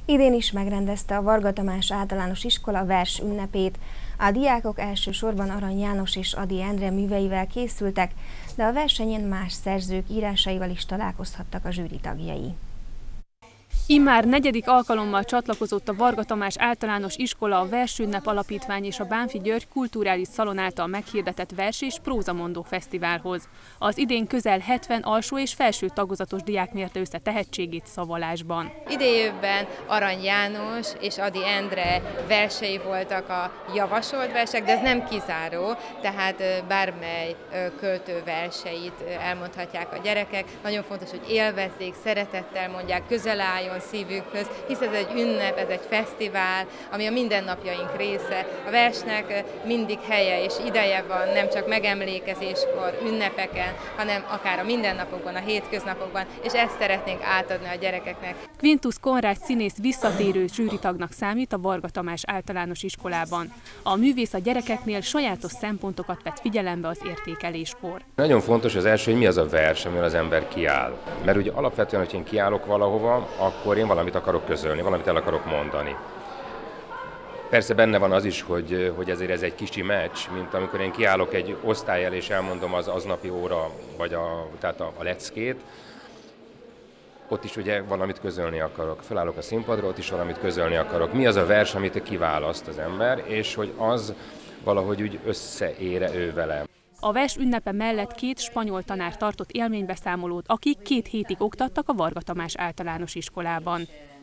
Idén is megrendezte a Varga Tamás Általános Iskola vers ünnepét. A diákok elsősorban Arany János és Ady Endre műveivel készültek, de a versenyen más szerzők írásaival is találkozhattak a zsűri tagjai. Immár negyedik alkalommal csatlakozott a Varga Tamás Általános Iskola, a Versünnep Alapítvány és a Bánffy György Kulturális Szalon által meghirdetett vers- és prózamondó fesztiválhoz. Az idén közel 70 alsó és felső tagozatos diák mérte össze tehetségét szavalásban. Idejében Arany János és Ady Endre versei voltak a javasolt versek, de ez nem kizáró, tehát bármely költő verseit elmondhatják a gyerekek. Nagyon fontos, hogy élvezzék, szeretettel mondják, közel álljon szívükhöz, hisz ez egy ünnep, ez egy fesztivál, ami a mindennapjaink része. A versnek mindig helye és ideje van, nem csak megemlékezéskor, ünnepeken, hanem akár a mindennapokban, a hétköznapokban, és ezt szeretnénk átadni a gyerekeknek. Quintus Konrád színész visszatérő zsűritagnak számít a Varga Tamás Általános Iskolában. A művész a gyerekeknél sajátos szempontokat vett figyelembe az értékeléskor. Nagyon fontos az első, hogy mi az a vers, amivel az ember kiáll. Mert ugye alapvetően, hogy én kiállok valahova, akkor én valamit akarok közölni, valamit el akarok mondani. Persze benne van az is, hogy ezért ez egy kicsi meccs, mint amikor én kiállok egy osztály elé és elmondom az aznapi óra, vagy tehát a leckét, ott is ugye valamit közölni akarok. Fölállok a színpadra, ott is valamit közölni akarok. Mi az a vers, amit kiválaszt az ember, és hogy az valahogy úgy összeére ő vele. A vers ünnepe mellett 2 spanyol tanár tartott élménybeszámolót, akik 2 hétig oktattak a Varga Tamás Általános Iskolában.